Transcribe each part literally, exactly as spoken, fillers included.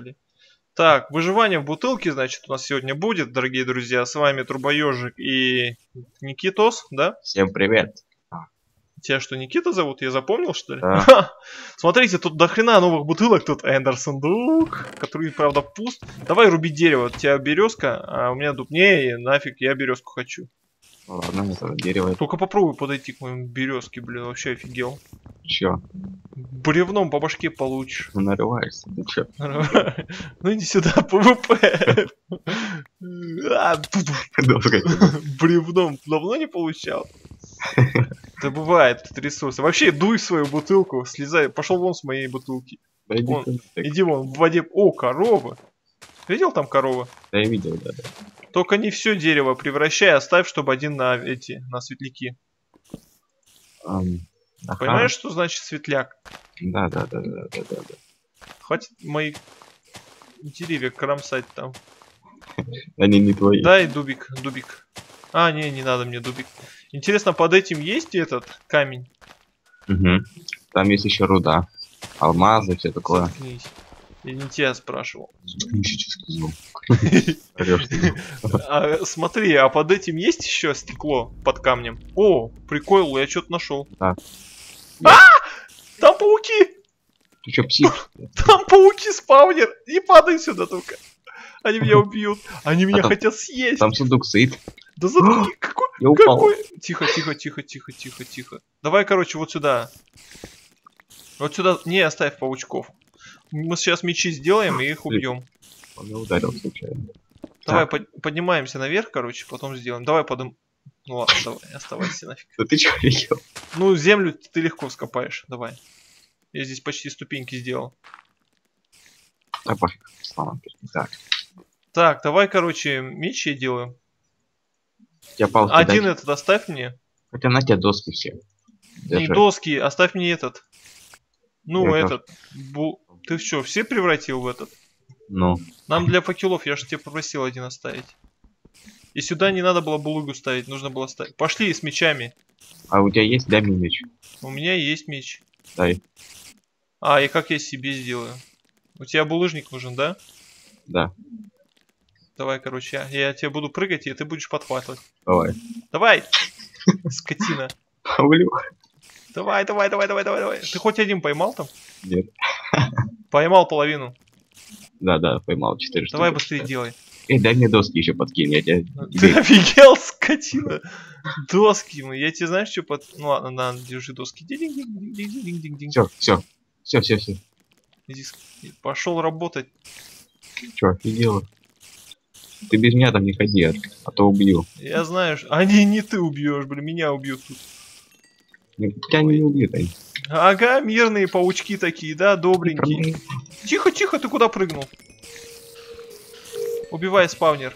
поехали. Так, выживание в бутылке, значит, у нас сегодня будет, дорогие друзья. С вами Турбоежик и Никитос, да? Всем привет. Тебя что, Никита зовут? Я запомнил, что ли? Да. Смотрите, тут до хрена новых бутылок. Тут Эндер сундук, который, правда, пуст. Давай рубить дерево. У тебя березка, а у меня дуб. Не, нафиг, я березку хочу. Ладно, мне тоже дерево. Только попробуй подойти к моему березке, блин, вообще офигел. Чё? Бревном по башке получишь. Ну, нарываешься, ты чё? Ну иди сюда, ПВП. А, бревном давно не получал? Да бывает, это ресурсы. Вообще, дуй в свою бутылку, слезай, пошел вон с моей бутылки. Да иди Вон, сюда, так. иди вон, в воде. О, корова. Видел там корову? Да я видел, да, да. Только не все дерево превращай, оставь, чтобы один на эти, на светляки. Ам, ага. Понимаешь, что значит светляк? Да, да, да, да, да, да, да. Хватит мои деревья кромсать там. Они не твои. Дай дубик, дубик. А, не, не надо мне дубик. Интересно, под этим есть этот камень? Угу. Там есть еще руда. Алмазы, все такое. Заткнись. Я не тебя спрашивал. Сейчас сказал. Орёшь ты. А, смотри, а под этим есть еще стекло под камнем? О, прикол, я что-то нашел. Да. А! Там пауки! Ты чё, псих? Там пауки спаунер! Не падай сюда только. Они меня убьют. Они меня там- хотят съесть. Там сундук стоит. Да заткни, какой, Я упал. какой... Тихо, тихо, тихо, тихо, тихо, тихо. Давай, короче, вот сюда. Вот сюда. Не, оставь паучков. Мы сейчас мечи сделаем и их убьем. Он меня ударил случайно. Давай Так. под- поднимаемся наверх, короче, потом сделаем. Давай подым... Ну ладно, давай, оставайся нафиг. Да ты чё, видел? Ну, землю ты легко скопаешь, давай. Я здесь почти ступеньки сделал. Да пофиг. Слава. Так. Так, давай, короче, меч я делаю. Я палки Один дать. этот оставь мне. Хотя на тебе доски все. Не, Держи. доски, оставь мне этот. Ну, Я этот. Бу... Ты что, все превратил в этот? Ну. Нам для факелов, я же тебе попросил один оставить. И сюда не надо было булыгу ставить, нужно было ставить. Пошли с мечами. А у тебя есть, дай мне меч. У меня есть меч. Дай. А, и как я себе сделаю? У тебя булыжник нужен, да? Да. Давай, короче, я, я тебе буду прыгать, и ты будешь подхватывать. Давай. Давай! Скотина. Павлю. Давай, давай, давай, давай, давай, давай. Ты хоть один поймал там? Нет. Поймал половину. Да, да, поймал четыре штуки. Давай быстрее делай. Эй, дай мне доски еще подкинь, я тебя... Ты офигел, скотина? Доски, ну я тебе знаешь, что под... Ну ладно, на, держи доски. Все, все, все, все, все. Пошел работать. Че, офигела? Ты без меня там не ходи, а, а то убью. Я знаю, ш- а не, не ты убьешь, блин, меня убьют тут. Тебя не убьют, они. Ага, мирные паучки такие, да, добренькие. Тихо, тихо, ты куда прыгнул? Убивай спавнер.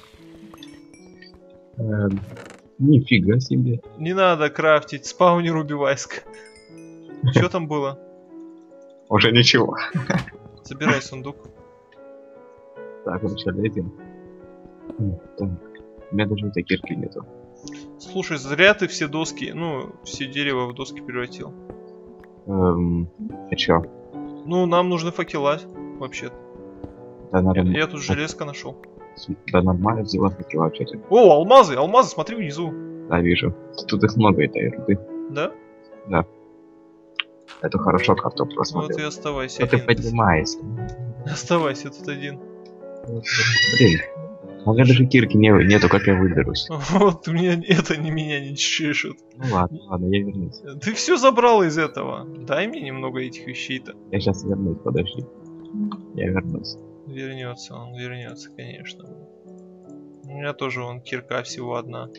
Эм, Нифига себе. Не надо крафтить, спаунер убивай. Что там было? Уже ничего. Забирай сундук. Так, ну что, лезем. М, так. У меня даже этой кирки нету. Слушай, зря ты все доски, ну, все дерево в доски превратил. Эм, а чё? Ну, нам нужны факела, вообще. Да, Я, нормально. я тут железко нашел. Да нормально взяла факел вообще-то. О, алмазы, алмазы, смотри внизу. Да, вижу. Тут их много этой руды. Да? Да. Это хорошо, карту Вот просмотрел. и оставайся Ну ты один. поднимайся. Оставайся тут один. Блин. У меня даже кирки не, нету, как я выберусь. Вот меня это не меня не чешет. Ну ладно, ладно, я вернусь. Ты все забрал из этого. Дай мне немного этих вещей-то. Я сейчас вернусь, подожди. Я вернусь. Вернется, он вернется, конечно. У меня тоже вон кирка всего одна.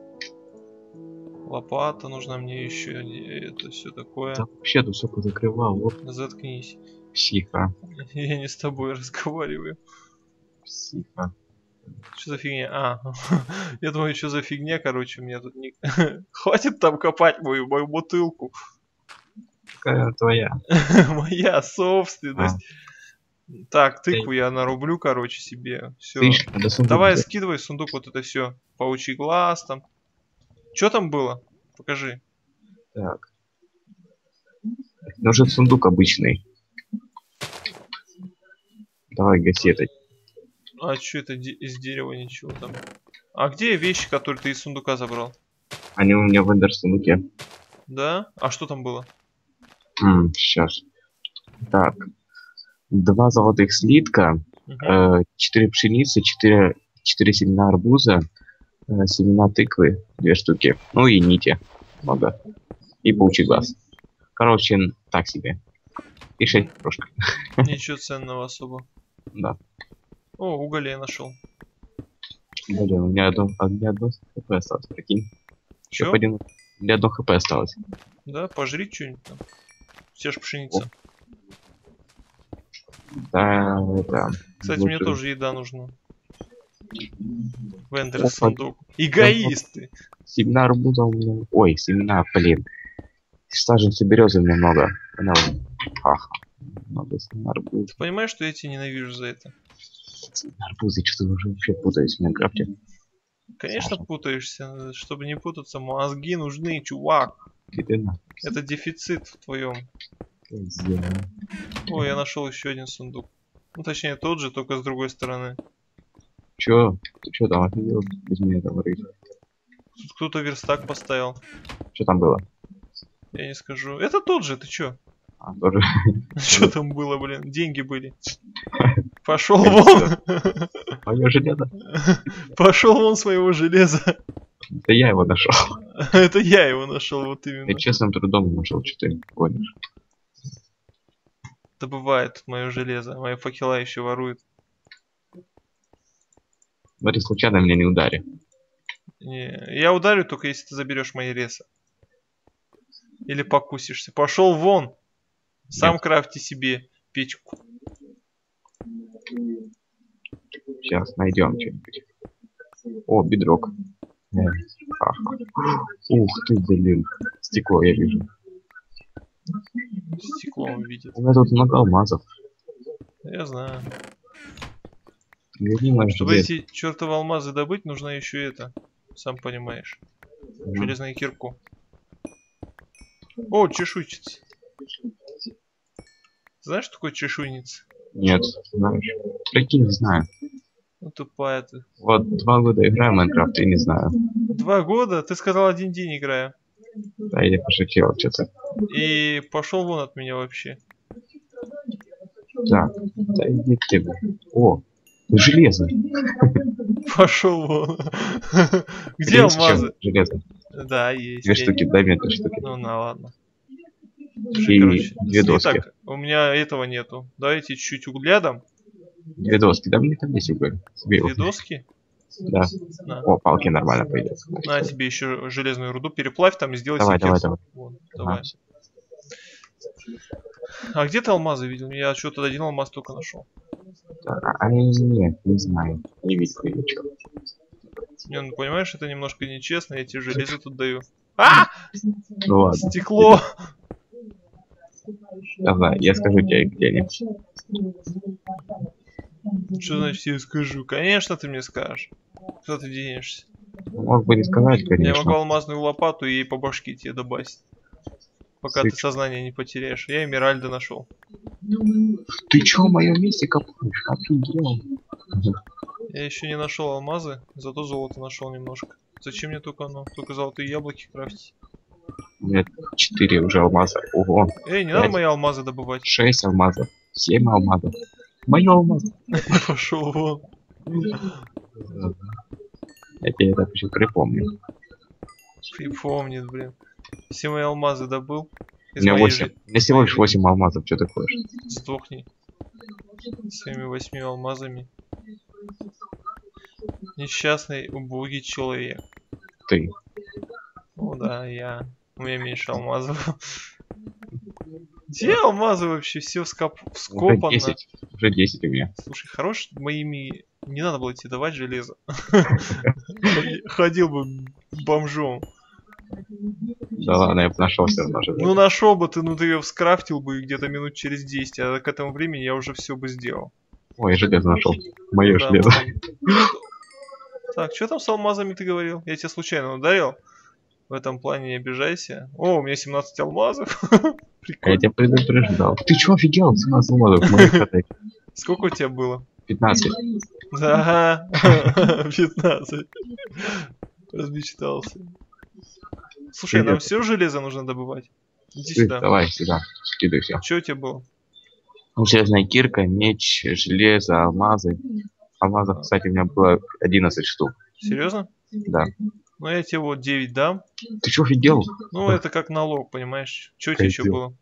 Лопата нужна мне еще. Это все такое. Да вообще тут все позакрывал. Вот Заткнись. психа. Я не с тобой разговариваю. Психа. Что за фигня? А, я думаю, что за фигня, короче, у меня тут не... Хватит там копать мою, мою бутылку. Какая твоя? Моя собственность. Так, тыкву я нарублю, короче, себе. Все. Слышь, надо сундук Давай, взять. скидывай в сундук вот это все. Паучий глаз там. Что там было? Покажи. Так. Нужен сундук обычный. Давай гаси это. А что это де из дерева, ничего там? А где вещи, которые ты из сундука забрал? Они у меня в эндер-сундуке. Да? А что там было? М, сейчас. Так. Два золотых слитка, Угу. э, четыре пшеницы, четыре, четыре семена арбуза, э, семена тыквы, две штуки. Ну и нити. Много. И паучий глаз. Короче, так себе. И шесть прошка. Ничего ценного особо. Да. О, уголь я нашел. Блин, у меня одно, у меня одно хп осталось, прикинь. Чё? Всё, пойдём. У меня одно хп осталось. Да, пожри что-нибудь там. Все ж пшеница. Да, это... Кстати, лучше- мне тоже еда нужна. Вендер Опа. сундук. Эгоисты. Семена арбуза у меня... Ой, семена, блин. Саженцы березы у меня много. Она... Ха-ха. Много семена арбуза. Ты понимаешь, что я тебя ненавижу за это? Семена арбуза, что-то уже вообще путаюсь в Майнкрафте. Конечно, Саша. путаешься. Чтобы не путаться, мозги нужны, чувак. Иди на. Это дефицит в твоем. Козел. О, я нашел еще один сундук. Ну, точнее, тот же, только с другой стороны. Чё? Ты чё там офигел без меня там рыть? Тут кто-то верстак поставил. Что там было? Я не скажу. Это тот же, ты чё? А, тоже. Что там было, блин? Деньги были. Пошел вон. Мое железо. Пошел вон с моего железа. Это я его нашел. Это я его нашел, вот именно. Я честным трудом нашел, что ты гонишь. Добывает мое железо. Мои факела еще ворует. Смотри, случайно меня не удари. Не, я ударю только если ты заберешь мои ресы. Или покусишься. Пошел вон. Сам Нет. крафти себе печку. Сейчас найдем что-нибудь. О, бедрок. Э, ха-ха. Ух ты, блин. Стекло я вижу. Стекло он видит. У меня тут много алмазов. Я знаю. Гони мои Чтобы железо. эти чертовы алмазы добыть, нужно еще это. Сам понимаешь. Железную кирку. О, чешуйчица. Знаешь, что такое чешуйница? Нет, знаешь. Прикинь, не знаю. Ну тупая ты. Вот два года играю в Майнкрафт и не знаю. Два года? Ты сказал один день играю. Да, я пошутил что-то. И пошел вон от меня вообще. Так, да иди ты. О, железо. Пошел вон. Где Есть чем алмазы? железо. Да, есть. Две я- штуки, дай мне две штуки. Ну на ладно. И две доски. Итак, у меня этого нету. Давайте чуть-чуть угля дам. Две доски, да мне там есть уголь. Себе Две его. доски. Да. На. О, палки нормально пойдет. На тебе еще железную руду, переплавь там и сделай Давай, себе давай, кирсу. давай. Вон, Ага. давай. А где ты алмазы видел? Я что-то один алмаз только нашел. Так, а, а, нет, не знаю. Не видел ничего. Не, ну понимаешь, это немножко нечестно, я тебе железо тут даю. А! Ну ладно. Стекло! Давай, я скажу тебе, где они. Что значит я скажу? Конечно ты мне скажешь. Куда ты денешься? Мог бы не сказать, Я могу конечно. алмазную лопату и по башке тебе добавить. Пока ты Сыч. сознание не потеряешь. Я Эмеральда нашел. Ты чё в моем месте копаешь? Офигел. Я еще не нашел алмазы, зато золото нашел немножко. Зачем мне только оно? Только золотые яблоки крафтить. У меня четыре уже алмаза. Ого. Эй, не надо Пять. мои алмазы добывать. Шесть алмазов. Семь алмазов. Мое алмаз. Пошел вон. Я тебе это еще припомню. Припомнит, блин. Все мои алмазы добыл. У Из меня моей восемь. жи- У меня всего лишь восемь алмазов. Что ты хочешь? Сдохни. Своими восьми алмазами. Несчастный, убогий человек. Ты. Ну да, я. У меня меньше алмазов. Где алмазы вообще? Все вскоп... Уже вскопано. десять. Уже десять у меня. Слушай, хорош моими... Не надо было тебе давать железо. Ходил бы бомжом. Да ладно, я бы нашел все равно же. Ну нашел бы ты, ну ты ее вскрафтил бы где-то минут через десять, а к этому времени я уже все бы сделал. Ой, железо нашел. Мое Да, железо. вот. Так, что там с алмазами ты говорил? Я тебя случайно ударил? В этом плане не обижайся. О, у меня семнадцать алмазов. А я Прикольно. тебя предупреждал. Ты чё офигел? семнадцать алмазов в моей хате. Сколько у тебя было? пятнадцать. Да, пятнадцать. Размечтался. Слушай, нам все железо нужно добывать. Иди Ты, сюда. давай сюда. Скидывай все. Что у тебя было? Железная кирка, меч, железо, алмазы. Алмазов, кстати, у меня было одиннадцать штук. Серьезно? Да. Ну я тебе вот девять дам. Ты что офигел? Ну это как налог, понимаешь? Что у тебя еще было?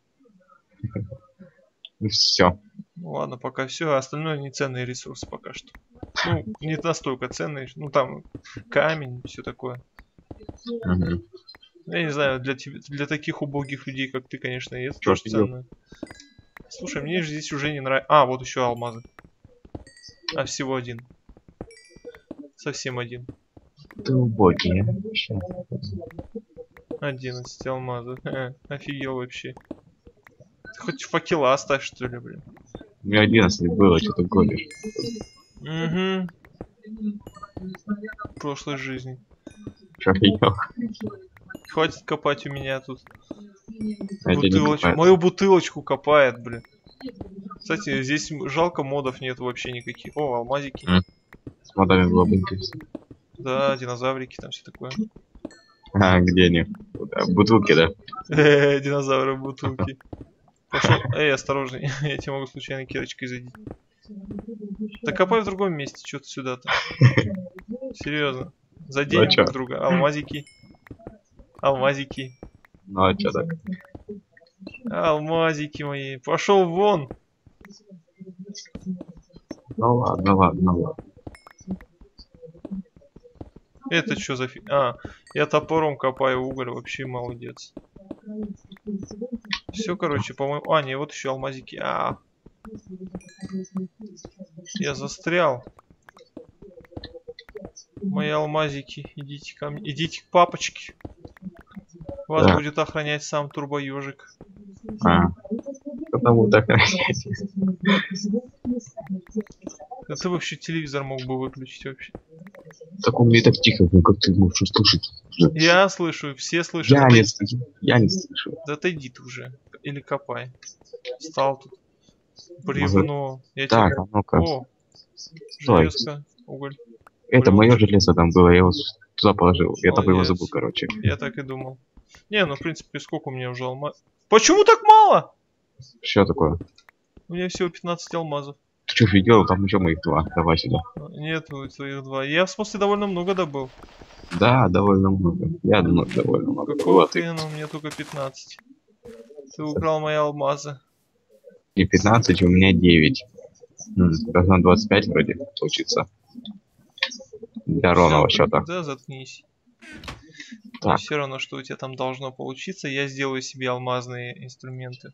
Все. Ну ладно, пока все, а остальное не ценные ресурсы пока что. Ну, не настолько ценные. Ну там камень, все такое. Угу. Я не знаю, для тебя, для таких убогих людей, как ты, конечно, и это Чё тоже офигел? ценно. Слушай, мне же здесь уже не нравится. А, вот еще алмазы. А всего один. Совсем один. Ты убогий, а? Сейчас. одиннадцать алмазов. Э, офигел вообще. Ты хоть факела оставь, что ли, блин. У меня одиннадцать было, что ты гонишь. Угу. В прошлой жизни. Что офигел? Хватит копать у меня тут. А это не Бутылочку. копает. Мою бутылочку копает, блин. Кстати, здесь жалко, модов нет вообще никаких. О, алмазики. М. С модами было бы интересно. Да, динозаврики, там все такое. А, где они? Да, бутылки, да? Э, динозавры в бутылке. Пошел. Эй, осторожней. Я тебе могу случайно кирочкой задеть. Да копай в другом месте, что ты сюда-то. Серьезно. Заденем Ну, а чё? друг друга. Алмазики. Алмазики. Ну а чё так? Алмазики мои. Пошел вон. Ну ладно, ладно, ладно. Это что за фи... А, я топором копаю уголь, вообще молодец. Все, короче, по-моему... А, не, вот еще алмазики. А, я застрял. Мои алмазики, идите ко мне. Идите к папочке. Вас Да. будет охранять сам турбоежик. А, потому так охранять. Да ты вообще телевизор мог бы выключить вообще. Так он мне так тихо, ну как ты можешь слушать? Я слышу, все слышат. Я Да не ты- слышу. Я не слышу. Да отойди ты уже. Или копай. Встал тут. Бревно. Я Так, тебе... а ну-ка. О, Стой. железка, уголь. Это бревно. мое железо там было, я его с- туда положил. Я там его Молодец. забыл, короче. Я так и думал. Не, ну в принципе, сколько у меня уже алмаз... Почему так мало? Что такое? У меня всего пятнадцать алмазов. Ты что офигел? Там еще моих два. Давай сюда. Нет, твоих два. Я в смысле довольно много добыл. Да, довольно много. Я думаю, довольно много. Какого Вот. хрена у меня только пятнадцать? Ты украл мои алмазы. Не пятнадцать, у меня девять. М, Должно двадцать пять вроде получиться. Для ровного Всё, счета. Да, заткнись. Так. Все равно, что у тебя там должно получиться. Я сделаю себе алмазные инструменты.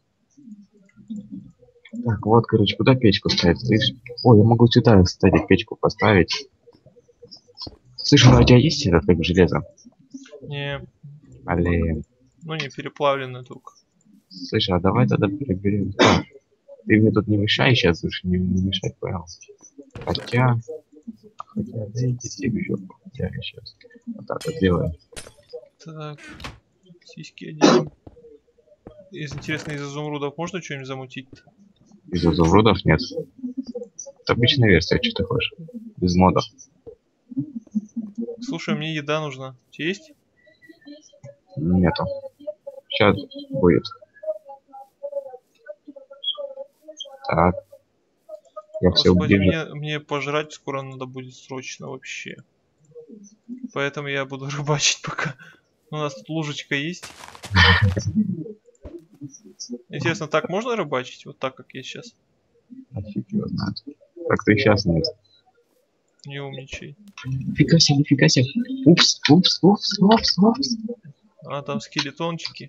Так, вот, короче, куда печку ставить, слышь? О, я могу сюда, кстати, печку поставить. Слышь, ну у тебя есть этот как железо? Не, Блин. ну не переплавленный только. Слышь, а давай тогда переберем. Так, ты мне тут не мешай сейчас, слушай, не, не мешай, понял? Хотя... Хотя, да иди себе в жопу. Я сейчас вот так вот делаю. Так, сиськи оденем. Из интересно, из изумрудов можно что-нибудь замутить? Из изумрудов нет. Это обычная версия, что ты хочешь? Без модов. Слушай, мне еда нужна. У тебя есть? Нету. Сейчас будет. Так. Я все Господи, ближе. мне, мне пожрать скоро надо будет срочно вообще. Поэтому я буду рыбачить пока. У нас тут ложечка есть. Интересно, так можно рыбачить? Вот так, как я сейчас? А фиг его знает. Как ты сейчас нет. Не умничай. Нифига себе, нифига себе. Упс, упс, упс, упс, упс. А, там скелетончики.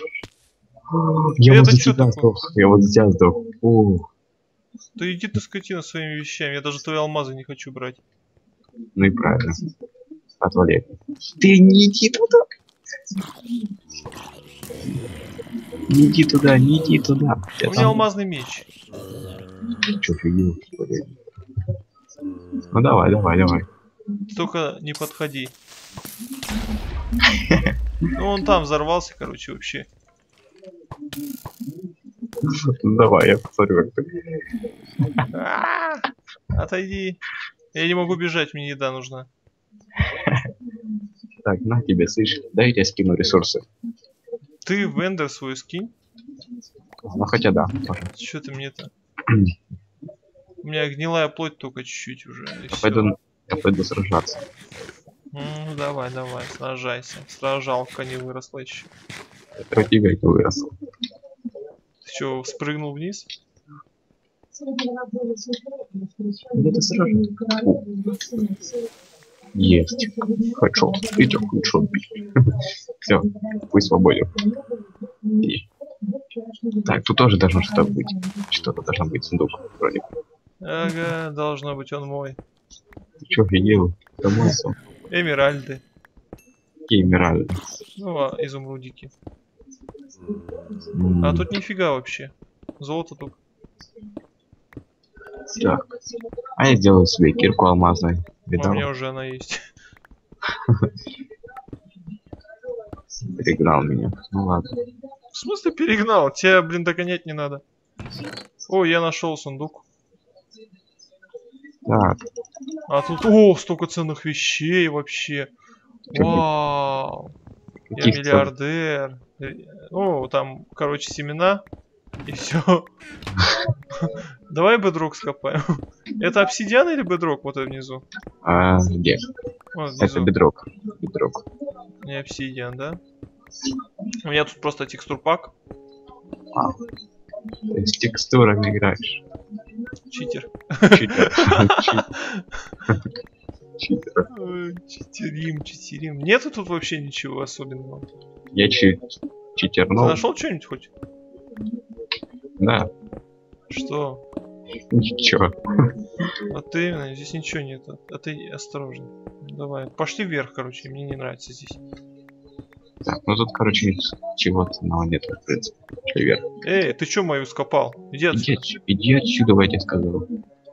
Я Это вот за чё тебя такое? сдох. Я вот за тебя сдох. Фу. Да иди ты, скотина, своими вещами. Я даже твои алмазы не хочу брать. Ну и правильно. Отвали. Ты не иди туда. Не иди туда, не иди туда. У меня алмазный меч. Чё, фигил, что ли? Ну давай, давай, давай. Только не подходи. Ну он там взорвался, короче, вообще. Давай, я посмотрю, как ты. А, отойди. Я не могу бежать, мне еда нужна. Так, на тебе, слышь, дай я тебе скину ресурсы. Ты вендор свой скинь. Ну хотя да, тоже. Что ты мне-то? У меня гнилая плоть только чуть-чуть уже. И Я всё. пойду, я пойду сражаться. Ну давай, давай, сражайся. Сражалка не выросла еще. Это у тебя не выросло. Ты что, спрыгнул вниз? Где ты сражаешься? Есть. Хочу. Идем, хочу. Все, вы свободен. И... Так, тут тоже должно что-то быть. Что-то должно быть, сундук вроде. Ага, должно быть он мой. Ты чё, офигел? Домой сам. Эмеральды. Какие эмеральды? Ну, а, изумрудики. М, А тут нифига вообще. Золото только. Так. А я сделаю себе кирку алмазную. А у Видал? меня уже она есть. Перегнал меня. Ну ладно. В смысле перегнал? Тебя, блин, догонять не надо. О, я нашел сундук. Так. А тут, о, столько ценных вещей вообще. Чё, Вау. Я каких целей? миллиардер. О, там, короче, семена. И все. Давай бедрок скопаем. Это обсидиан или бедрок вот внизу? А, где? Вот Это внизу. бедрок. Бедрок. Не обсидиан, да? У меня тут просто текстурпак. А. Ты с текстурами играешь. Читер. Читер. Читер. Ой, Читерим, читерим. Нету тут вообще ничего особенного. Я чит... Ты читернул. нашел что-нибудь хоть? Да. Что? Ничего. Вот именно, здесь ничего нету. А ты осторожно. Давай, пошли вверх, короче, мне не нравится здесь. Так, ну тут, короче, чего-то но нет, в принципе. Пошли вверх. Эй, ты чё мою скопал? Иди Иди, отсюда. отсю- иди отсюда, я тебе сказал.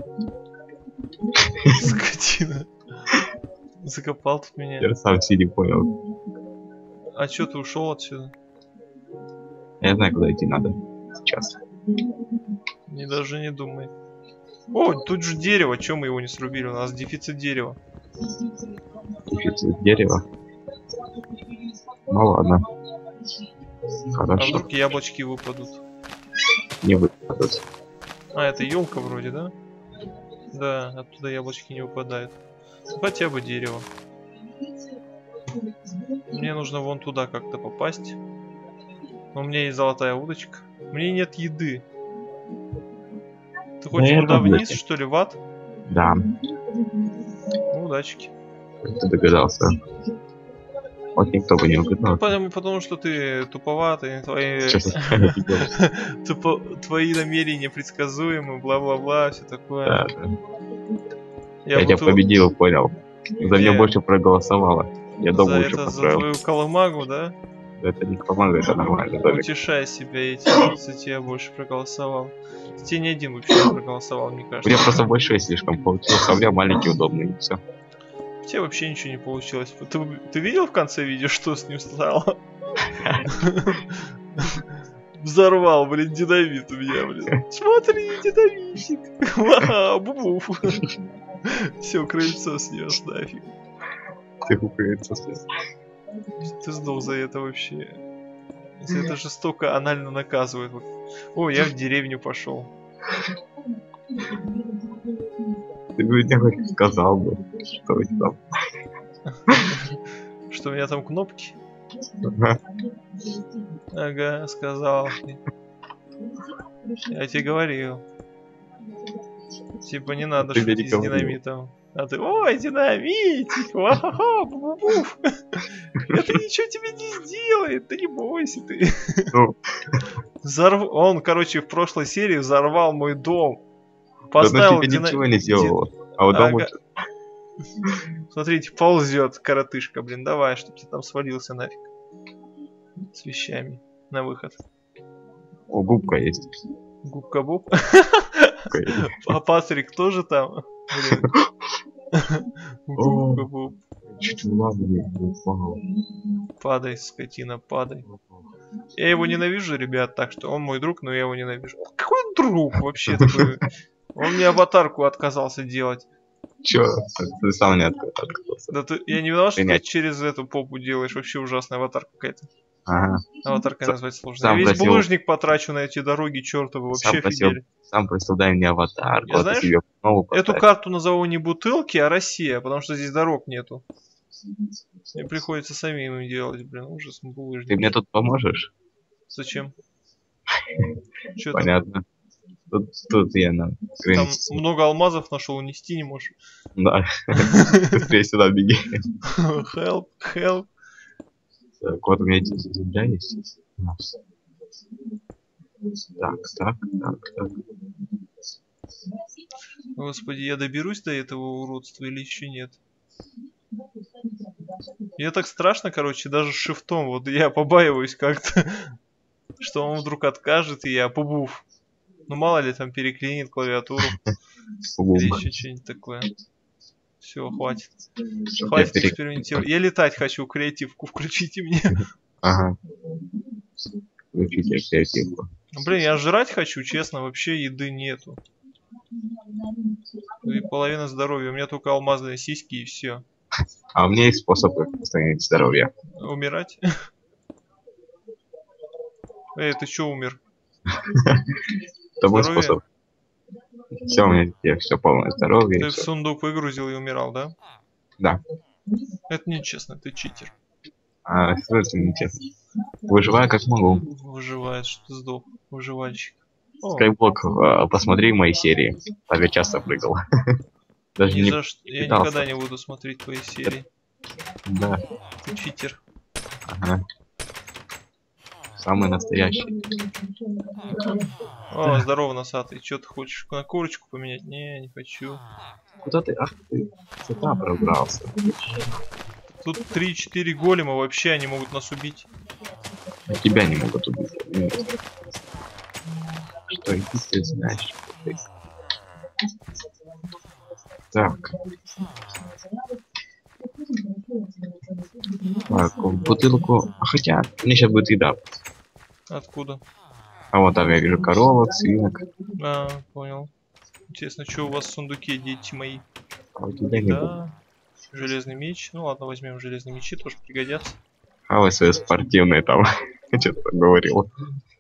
Скотина. Закопал тут меня. Я сам себе не понял. А чё ты ушел отсюда? Я знаю, куда идти надо. Сейчас. Не даже не думай. О, тут же дерево, чё мы его не срубили? У нас дефицит дерева. Дефицит дерева. Ну ладно. А Хорошо. вдруг яблочки выпадут? Не выпадут. А, это елка вроде, да? Да, оттуда яблочки не выпадают. Хотя бы дерево. Мне нужно вон туда как-то попасть. Но у меня есть золотая удочка. Мне нет еды. Ты хочешь Наверное, туда вниз, будет. что ли, в ад? Да. Ну, удачки. Как ты догадался? Вот никто бы не Ну, угадал. потому, потому что ты туповатый, твои, Сейчас я офигел. тупо, твои намерения предсказуемы, бла-бла-бла, все такое. Да, да. Я Я тебя буду победил, понял. За меня Не. больше проголосовало. Я дом за лучше это, за построил. твою колымагу, да? Это не команда, это нормальный домик. Утешай себя этим, за тебя больше проголосовал. За тебя ни один вообще не проголосовал, мне У кажется. меня просто большой слишком получился, а у меня маленький удобный, и все. У тебя вообще ничего не получилось. Ты, ты видел в конце видео, что с ним стало? Взорвал, блин, динамит у меня, блин. Смотри, динамитик. Ага, бу-буф. Все, крыльцо снес нафиг. Ты упрется слез. Ты сдох за это вообще. За это жестоко анально наказывают. О, я в деревню пошел. Ты бы мне хоть сказал бы, что у тебя там. Что у меня там кнопки? Ага. Ага, сказал. Я тебе говорил. Типа не надо Ты мне шутить не с говорил. динамитом. А ты, ой, динамитик, ва-ха-ха, бу-бу-буф. Это ничего тебе не сделает, да не бойся ты. Ну, Взорв... Он, короче, в прошлой серии взорвал мой дом. да ну Поставил тебе дина- ничего не ди- сделало. А у дома... Ага. Смотрите, ползет коротышка, блин, давай, чтоб ты там свалился нафиг. С вещами на выход. О, губка есть. Губка Боб. Губка есть. А Патрик тоже там? Блин. Губка Боб. Чуть в лаву не упал. Падай, скотина, падай. Я его ненавижу, ребят, так что он мой друг, но я его ненавижу. Какой он друг вообще такой? Он мне аватарку отказался делать. Чё? Ты сам не отказался. Да ты, я не виноват, что ты Принять. через эту попу делаешь. Вообще ужасная аватарка какая-то. Ага. Аватаркой Сам- назвать сложно. сам Я весь просил- булыжник потрачу на эти дороги чертовы. Вообще Сам просил, офигели. сам просил, дай мне аватарку, Я а ты знаешь, себе новую Эту поставь. карту назову не бутылки, а Россия, потому что здесь дорог нету. Мне приходится самим им делать, блин, ужас, булыжник. Ты мне тут поможешь? Зачем? Чё там? Понятно. Тут, тут я на Там границе. много алмазов нашел, унести не можешь. Да. Быстрее сюда беги. Help, help. Так, вот у меня здесь земля есть. Так, так, так, так. Господи, я доберусь до этого уродства или еще нет? Мне так страшно, короче, даже с шифтом. Вот я побаиваюсь как-то, что он вдруг откажет, и я побув. Ну мало ли там переклинит клавиатуру или еще что-нибудь такое. Все, хватит. Чтоб Хватит я перек- экспериментировать. Я летать хочу, креативку включите мне. Ага. Включите креативку. Блин, я жрать хочу, честно, вообще еды нету. И половина здоровья. У меня только алмазные сиськи и все. А у меня есть способы восстановить здоровье. Умирать? Эй, ты чё умер? Это мой Здоровье? способ. Все, у меня все полное здоровье. Ты и в всё. сундук выгрузил и умирал, да? Да. Это нечестно, ты читер. А, что это нечестно? Выживаю как могу. Выживает, что ты сдох. Выживальщик. О, Скайблок, а, посмотри мои серии. Там я часто прыгал. Даже ни не за что. Я пытался. никогда не буду смотреть твои серии. Да. Ты читер. Ага. Самый настоящий. О, здорово, носатый. Чё ты хочешь? На курочку поменять? Не, не хочу. Куда ты? Ах ты. Сюда пробрался. Тут три-четыре голема, вообще они могут нас убить. Тебя не могут убить. Что и ты знаешь. Что ты. Так. Так, в бутылку. А хотя, мне сейчас будет еда. Откуда? А вот там я вижу коровок, свинок. А, понял. Интересно, что у вас в сундуке, дети мои? А у тебя не будет. Да. Железный меч. Ну ладно, возьмем железные мечи, тоже пригодятся. А вы свои спортивные там. Что-то говорил.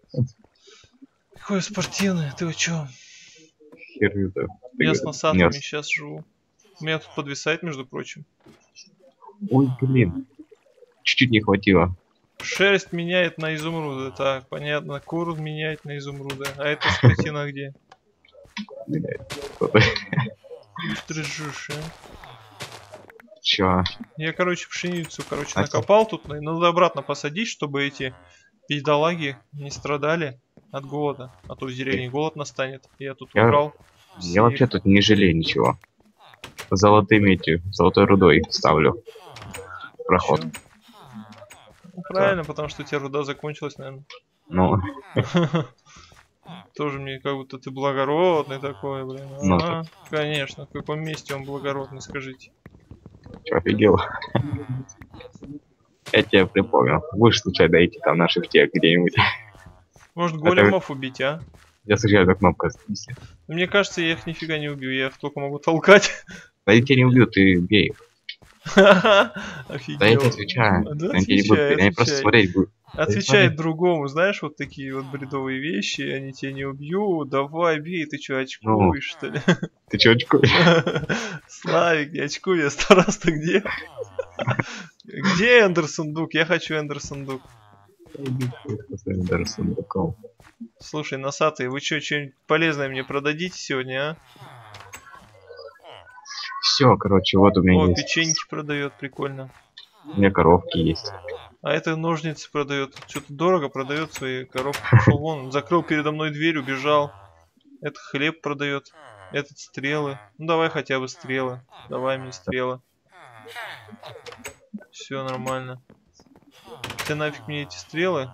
Какой спортивный, ты чё? Хер это. Я с носатыми Нет. сейчас живу. У меня тут подвисает, между прочим. Ой, блин. Чуть-чуть не хватило. Шерсть меняет на изумруды. Так, понятно. Куру меняет на изумруды. А эта скотина где? Кто-то. Ты ржешь, а? Чё? Я, короче, пшеницу, короче, А накопал тут. но Надо обратно посадить, чтобы эти бедолаги не страдали от голода. А то в деревне голод настанет. Я тут Я- убрал. Я вообще тут не жалею ничего. Золотыми эти, золотой рудой ставлю. Проход. Чё? Ну, правильно, потому что у тебя руда закончилась, наверное. Ну, Тоже мне как будто ты благородный такой, блин. Ну, Ага, конечно. В каком месте он благородный, скажите. чё, офигел? Я тебя припомнил. Будешь случайно идти там на шифте где-нибудь. Может големов убить, а? Я случайно кнопка списи. Мне кажется, я их нифига не убью, я их только могу толкать. Да я тебя не убью, ты бей их. Да я тебе Офигел. отвечаю. Да, Они тебя не будут отвечай, бить, они просто отвечай. смотреть будут. Отвечает другому, знаешь, вот такие вот бредовые вещи, они тебя не убьют, давай, бей, ты что, очкуешь, что ли? Ты чё очкуешь? Славик, я очкую, я сто раз ты где? Где Эндер сундук? Я хочу Эндер сундук. Даже сундуком. Слушай, носатый, вы что, что-нибудь полезное мне продадите сегодня, а? Все, короче, вот у меня О, есть. печеньки продает, прикольно. У меня коровки есть. А это ножницы продает. Что-то дорого продает свои коробки. Пошел вон, закрыл передо мной дверь, убежал. Это хлеб продает. Этот стрелы. Ну давай хотя бы стрелы. Давай мне стрелы. Все нормально. Тебе нафиг мне эти стрелы?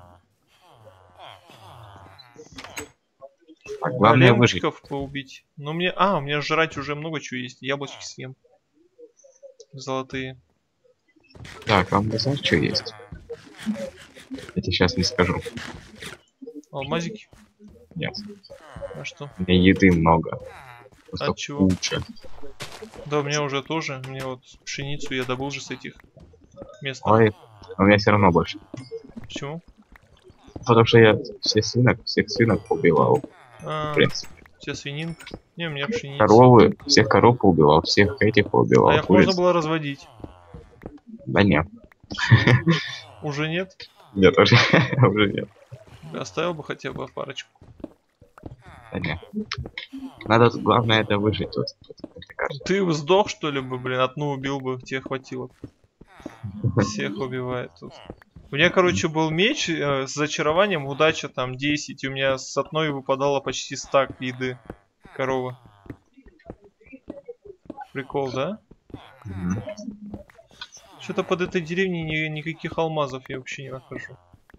А главное выжить. Големчиков поубить. Но мне... А, у меня жрать уже много чего есть. Яблочки съем. Золотые. Так, а у меня знаешь, что есть? Я тебе сейчас не скажу. Алмазики? Нет. А что? У меня еды много. Просто От чего? куча. Да, у меня уже тоже. Мне вот пшеницу я добыл же с этих мест. Ой, у меня все равно больше. Почему? Потому что я всех свинок, всех свинок поубивал. А, В принципе. все свининка. Не, у меня пшеница. Коровы, всех коров поубивал, всех этих поубивал. А их куриц. можно было разводить? Да нет. Уже нет? Нет, уже, уже нет. Оставил бы хотя бы парочку. Да нет. Надо, главное, это выжить тут. Ты бы сдох, что ли, бы, блин, одну убил бы, тебе хватило. Всех убивает тут. У меня, короче, был меч э, с зачарованием, удача там десять, и у меня с одной выпадало почти стак еды. Корова. Прикол, да? Мгм. Что-то под этой деревней ни- никаких алмазов я вообще не нахожу.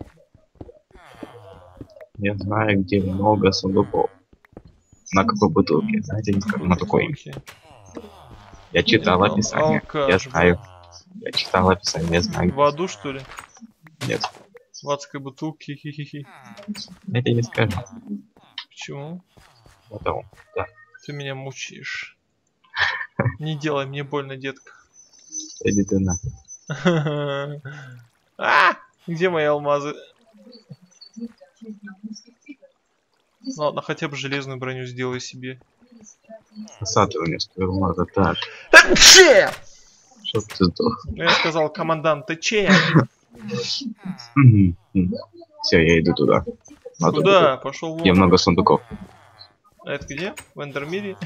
Я знаю, где много сундуков. На какой бутылке? Знаете, не скажу, на какой. Окей. Я читал Ал- описание. алкаш, Я знаю. Я читал описание, я знаю. В аду, что ли? Нет, В адской бутылке, хи-хи-хи. я тебе не скажу. Почему? Потом. Да. Ты меня мучаешь. Не делай мне больно, детка. Иди ты на. А! Где мои алмазы? Ну ладно, хотя бы железную броню сделай себе. Косатый у меня стоил, надо так. Че? Чтоб ты сдох. Я сказал, командант, ты че? Все, я иду туда. Надо Куда? Пошел Где вон. много сундуков. А это где? В Эндермире?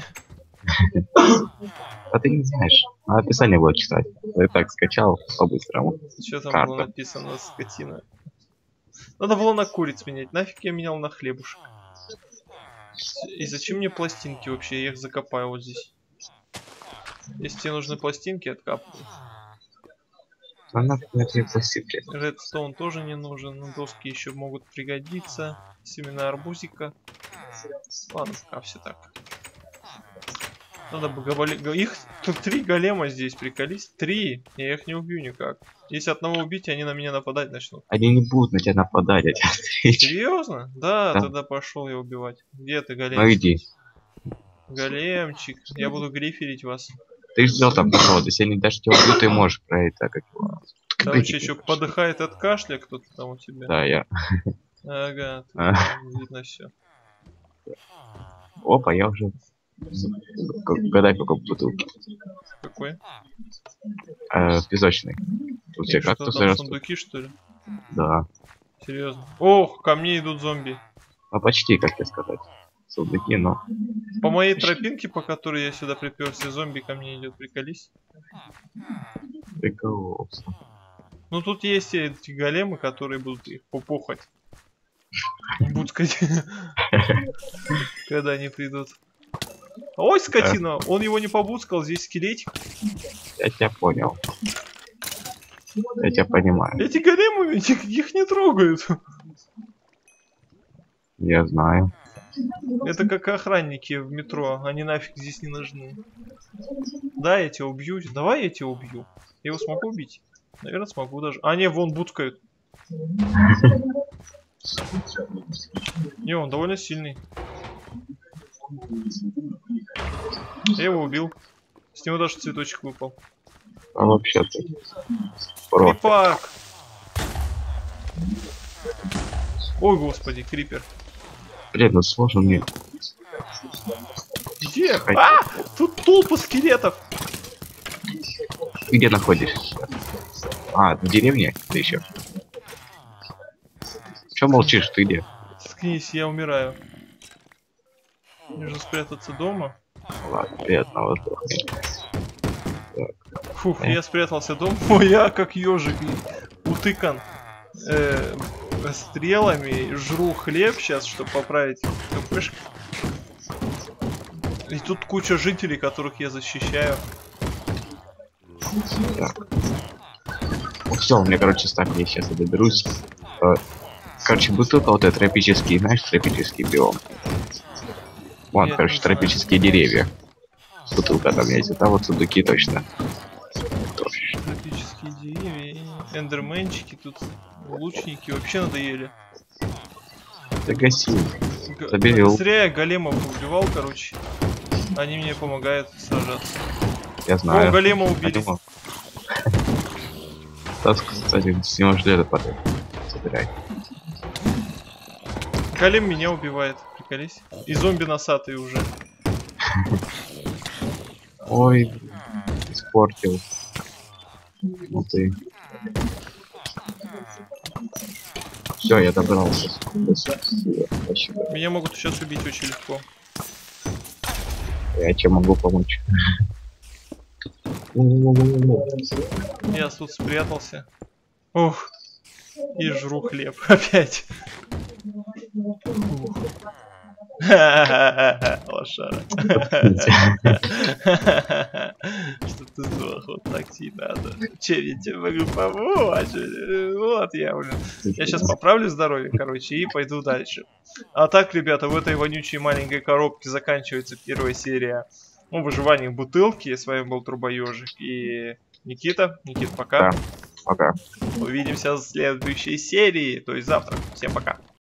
А ты не знаешь. А описание было читать. Я так скачал по-быстрому. Что там Карта. было написано, скотина? Надо было на куриц менять. Нафиг я менял на хлебушек. И зачем мне пластинки вообще? Я их закопаю вот здесь. Если тебе нужны пластинки, откапывай. А нафиг на тебе пластинки. Редстоун тоже не нужен. Но доски еще могут пригодиться. Семена арбузика. Ладно, пока все так. Надо бы голе... Их тут три голема здесь, приколись. Три. Я их не убью никак. Если одного убить, они на меня нападать начнут. Они не будут на тебя нападать, я тебя встречу. Серьезно? Да, Да. тогда пошел я убивать. Где ты, голем? Ну иди. Големчик. Я буду гриферить вас. Ты ж взял там пошел. Если они даже тебя убьют, ты можешь про это как его. Там вообще что, подыхает от кашля кто-то там у тебя? Да, я. Ага, тут А. видно все. Опа, я уже. Г- Гадай, какой бутылки. Какой? Э, песочный. У тебя Что кактусы там, растут? сундуки, что ли? Да. Серьезно. Ох, ко мне идут зомби. Ну почти, как тебе сказать. Сундуки, но. По моей тропинке, по которой я сюда приперся, зомби ко мне идет, приколись. Прикололся. Ну тут есть эти големы, которые будут их попухать. Буцкать. Когда они придут. Ой, скотина! Он его не побуцкал, здесь скелетик. Я тебя понял. Я тебя понимаю. Эти големы, ведь их, их не трогают. Я знаю. Это как охранники в метро, они нафиг здесь не нужны. Да, я тебя убью. Давай я тебя убью. Я его смогу убить? Наверное, смогу даже. А, не, вон буцкают. Не, он довольно сильный. Я его убил. С него даже цветочек выпал. А вообще-то. Просто. Крипак! Ой, господи, крипер. Блин, ну сложно мне. Где? А! Тут толпа скелетов! Ты где находишься? А, в деревне? Ты еще. Че молчишь, ты где? Скнись, я умираю. Нужно спрятаться дома. Ладно, приятного отдохнуть. Фух, я спрятался дома. Ой, я как ежик утыкан э, стрелами. Жру хлеб сейчас, чтобы поправить КПшки. И тут куча жителей, которых я защищаю. Так. Все, у меня, короче, стак есть, сейчас я доберусь. Э, Короче, бутылка вот эта тропический, знаешь, тропический биом. Вон, Нет, короче, не знаю. тропические деревья. Бутылка там есть, это вот сундуки точно. Тропические деревья. Эндерменчики тут, лучники вообще надоели. Да гаси. Г- Забери лук. Зря я големов убивал, короче. Они мне помогают сражаться. Я О, знаю. голема убили. Подумал. Стас, кстати, с него железо падает. Собирай. Голем меня убивает, приколись. И зомби носатый уже. Ой, испортил. Ну ты. Все, я добрался. Спасибо. Меня могут сейчас убить очень легко. Я чем могу помочь? Я тут спрятался. Ух. И жру хлеб опять. Ух. Лошара. Что ты сдох, вот так тебе надо. Че, я тебе могу помочь? Вот я, блин. Я сейчас поправлю здоровье, короче, и пойду дальше. А так, ребята, в этой вонючей маленькой коробке заканчивается первая серия. Ну, выживание в бутылке. С вами был Трубоежик и Никита. Никит, пока. Да, пока. Увидимся в следующей серии, то есть завтра. Всем пока.